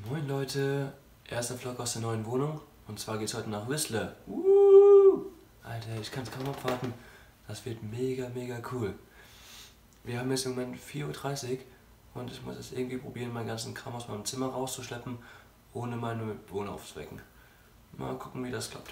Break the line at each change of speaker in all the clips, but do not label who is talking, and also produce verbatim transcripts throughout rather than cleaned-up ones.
Moin Leute, erster Vlog aus der neuen Wohnung und zwar geht's heute nach Whistler. Uh, Alter, ich kann es kaum abwarten, das wird mega mega cool. Wir haben jetzt im Moment vier Uhr dreißig und ich muss jetzt irgendwie probieren, meinen ganzen Kram aus meinem Zimmer rauszuschleppen, ohne meine Mitbewohner aufzuwecken. Mal gucken, wie das klappt.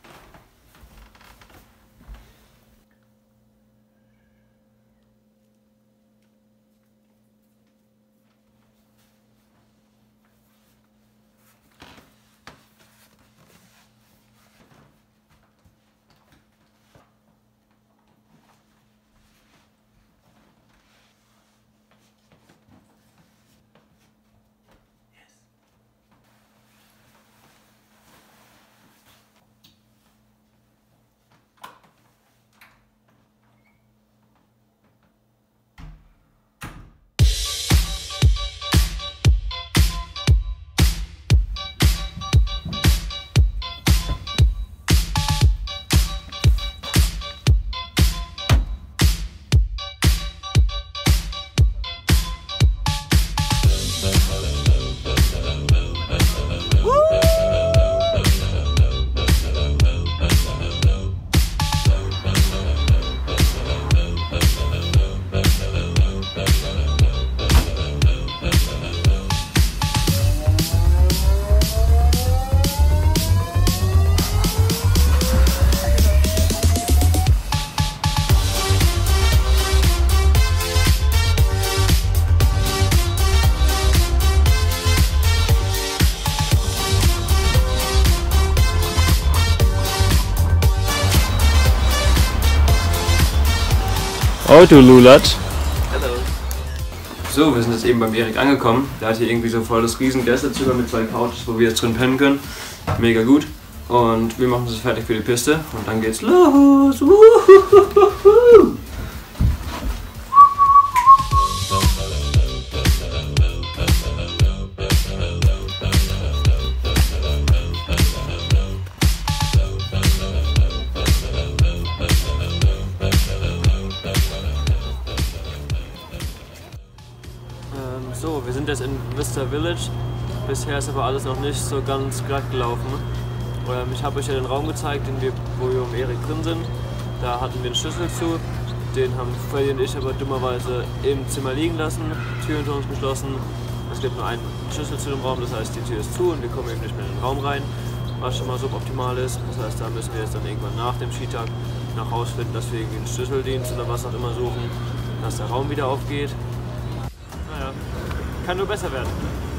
Oh, du Lulat.
Hallo. So, wir sind jetzt eben beim Erik angekommen. Der hat hier irgendwie so voll das riesen Gästezimmer mit zwei Couches, wo wir jetzt drin pennen können. Mega gut. Und wir machen uns fertig für die Piste und dann geht's los. Uhuhuhu. So, wir sind jetzt in Vista Village. Bisher ist aber alles noch nicht so ganz glatt gelaufen. Ähm, ich habe euch ja den Raum gezeigt, in wir, wo wir um Erik drin sind. Da hatten wir einen Schlüssel zu. Den haben Freddy und ich aber dummerweise im Zimmer liegen lassen. Tür hinter uns geschlossen. Es gibt nur einen Schlüssel zu dem Raum, das heißt die Tür ist zu und wir kommen eben nicht mehr in den Raum rein. Was schon mal suboptimal ist. Das heißt, da müssen wir jetzt dann irgendwann nach dem Skitag noch rausfinden, dass wir irgendwie einen Schlüsseldienst oder was auch immer suchen, dass der Raum wieder aufgeht. Naja. Kann nur besser werden.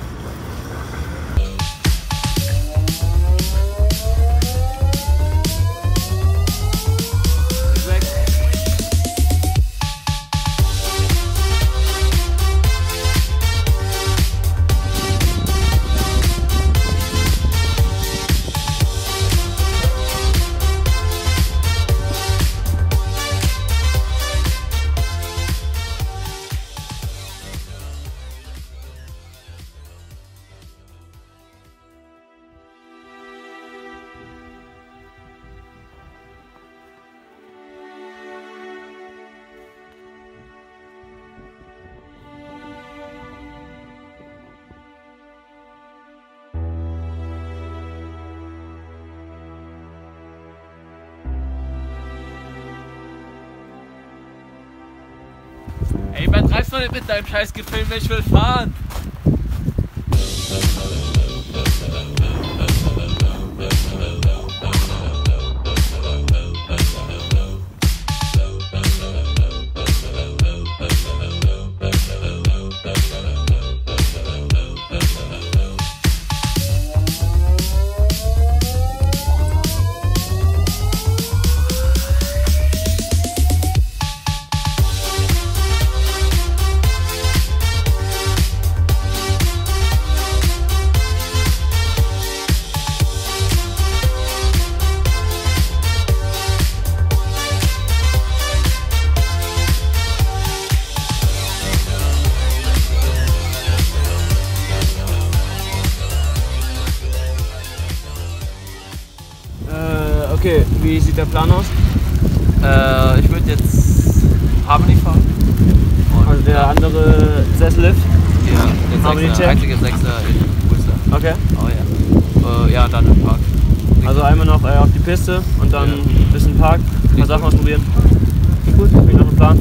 Ey, übertreib's doch nicht mit deinem scheiß Gefilm, ich will fahren!
Okay, wie sieht der Plan aus?
Äh, ich würde jetzt Harmony fahren.
Und also der andere Sessellift?
Ja, der Sechser, eigentlich der Sechser in Whistler.
Okay.
Oh ja. Äh, ja, dann im Park.
Also einmal noch äh, auf die Piste und dann ein bisschen Park, ein paar Sachen ausprobieren. Gut, wie noch ein Plan?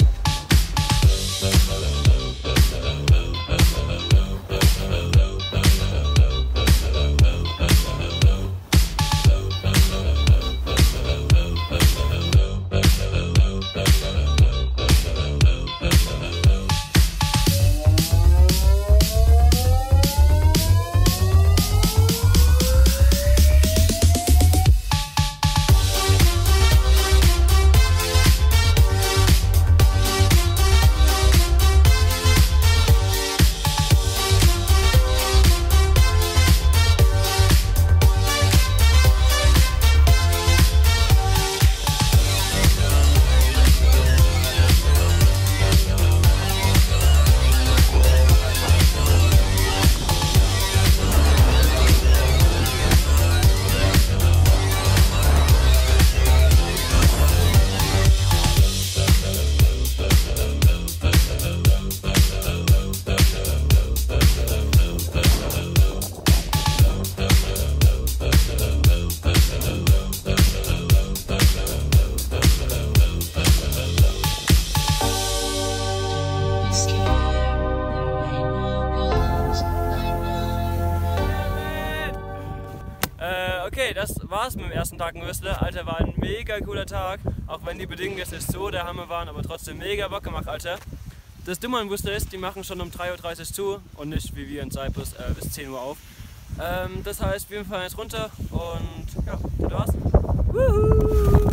Okay, das war's mit dem ersten Tag in Whistler. Alter, war ein mega cooler Tag. Auch wenn die Bedingungen jetzt nicht so der Hammer waren, aber trotzdem mega Bock gemacht, Alter. Das Dumme an Whistler ist, die machen schon um drei Uhr dreißig zu und nicht wie wir in Cyprus äh, bis zehn Uhr auf. Ähm, das heißt, wir fahren jetzt runter und ja, das war's. Woohoo!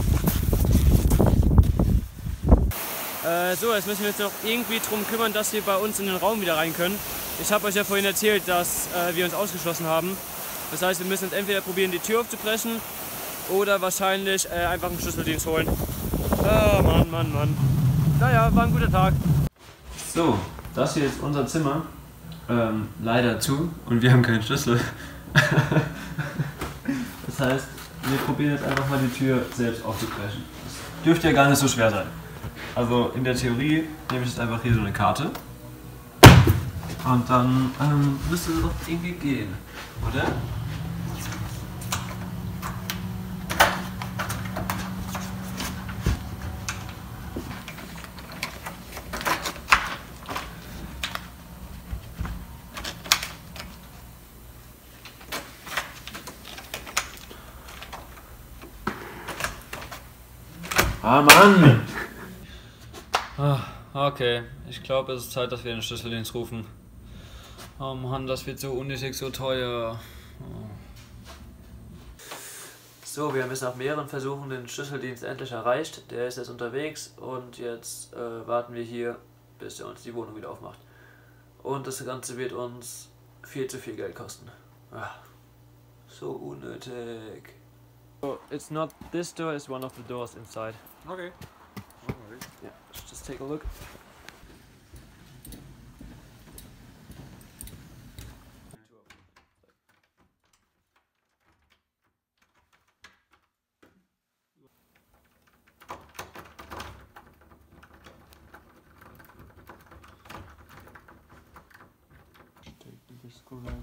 Äh, so, jetzt müssen wir uns noch irgendwie drum kümmern, dass wir bei uns in den Raum wieder rein können. Ich habe euch ja vorhin erzählt, dass äh, wir uns ausgeschlossen haben. Das heißt, wir müssen jetzt entweder probieren, die Tür aufzubrechen oder wahrscheinlich äh, einfach einen Schlüsseldienst holen. Ah, Mann, Mann, Mann. Naja, war ein guter Tag. So, das hier ist unser Zimmer. Ähm, leider zu und wir haben keinen Schlüssel. Das heißt, wir probieren jetzt einfach mal die Tür selbst aufzubrechen. Das dürfte ja gar nicht so schwer sein. Also in der Theorie nehme ich jetzt einfach hier so eine Karte. Und dann ähm, müsste es doch irgendwie gehen, oder? Ah, Mann! Ah, okay, ich glaube, es ist Zeit, dass wir den Schlüsseldienst rufen. Oh Mann, das wird so unnötig, so teuer. Oh. So, wir haben jetzt nach mehreren Versuchen den Schlüsseldienst endlich erreicht. Der ist jetzt unterwegs und jetzt äh, warten wir hier, bis er uns die Wohnung wieder aufmacht. Und das Ganze wird uns viel zu viel Geld kosten. Ah, so unnötig. So, it's not this door, it's one of the doors inside.
Okay. Alright.
Yeah, let's just take a look. Take the screwdriver.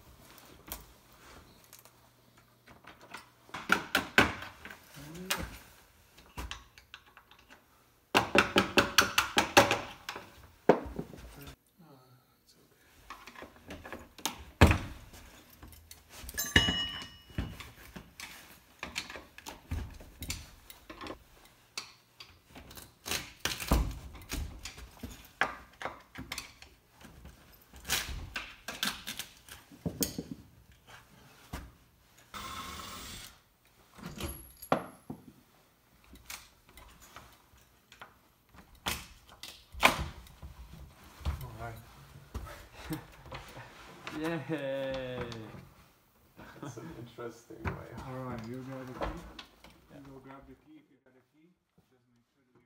Yay!
That's an interesting way.
Alright, you grab the key. You go grab the key if you got a key. Just make sure that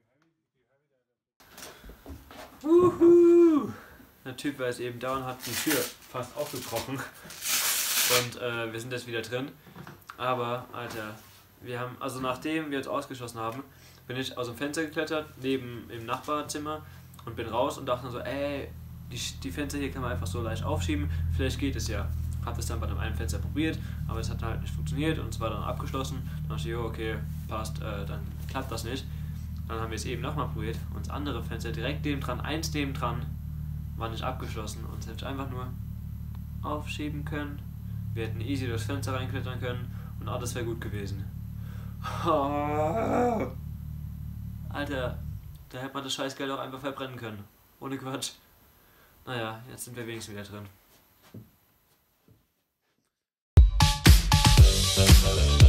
you have it. If you have it,
Wuhu! Der Typ war jetzt eben da und hat die Tür fast aufgebrochen. Und äh, wir sind jetzt wieder drin. Aber, Alter, wir haben, also nachdem wir uns ausgeschlossen haben, bin ich aus dem Fenster geklettert, neben im Nachbarzimmer und bin raus und dachte nur so, ey, die, die Fenster hier kann man einfach so leicht aufschieben, vielleicht geht es ja. Hab das dann bei dem einen Fenster probiert, aber es hat halt nicht funktioniert und es war dann abgeschlossen. Dann dachte ich, jo, okay, passt, äh, dann klappt das nicht. Dann haben wir es eben nochmal probiert und das andere Fenster direkt neben dran, eins neben dran, war nicht abgeschlossen und es hätte ich einfach nur aufschieben können. Wir hätten easy durchs Fenster reinklettern können und alles wäre gut gewesen. Alter, da hätte man das Scheißgeld auch einfach verbrennen können. Ohne Quatsch. Naja, jetzt sind wir wenigstens wieder drin.